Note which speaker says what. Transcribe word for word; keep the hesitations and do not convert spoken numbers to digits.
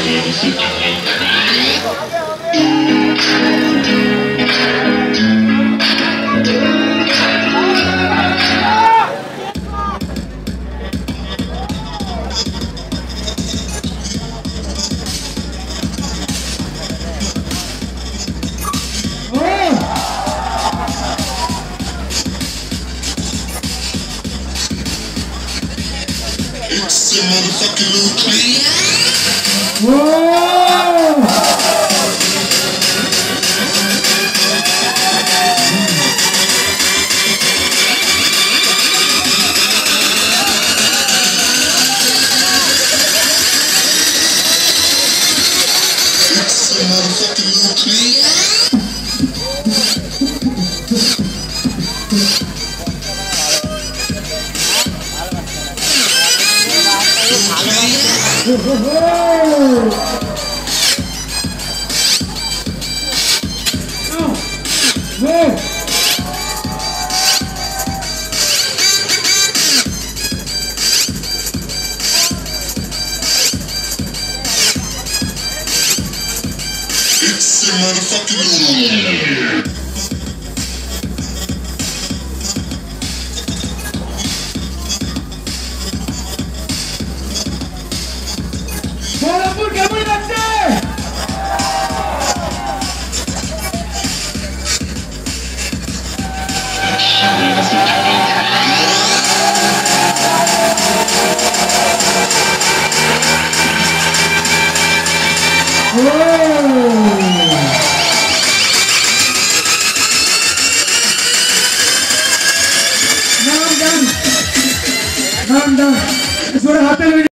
Speaker 1: It's a motherfucking little clip.
Speaker 2: Whoa!
Speaker 1: It's a motherfucking little clip. It's a motherfucking little clip.
Speaker 2: ¡Bola pulga, muévanse! Now I'm done. Now I'm done. It's what happened.